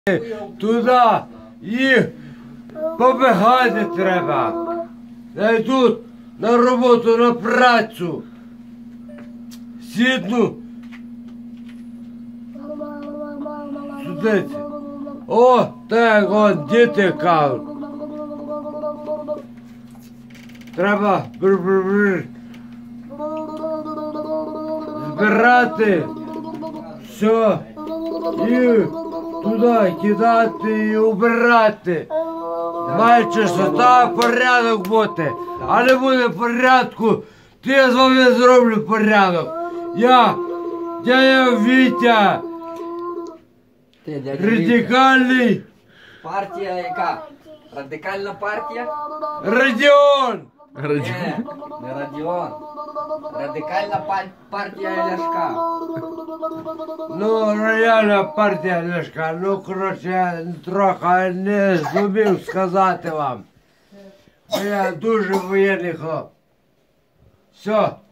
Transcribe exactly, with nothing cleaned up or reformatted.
туди їх побігати треба. Я йду на роботу, на працю. Сідну. Судиться. О, так он діти кажуть. Треба бр-бр-бр збирати все і туди кидати і убирати. Має що там порядок бути, а не буде порядку, то я з вами зроблю порядок. Я, дядя Вітя, Ти, дядя Вітя. радикальний Партія яка? Радикальна партія? Радіон. Не, не Радіон. Радикальна па- партія Ляшка. Ну, реальна партія Ляшка, ну, коротше, трохи не зумів сказати вам. Бо я дуже воєнний хлоп. Все.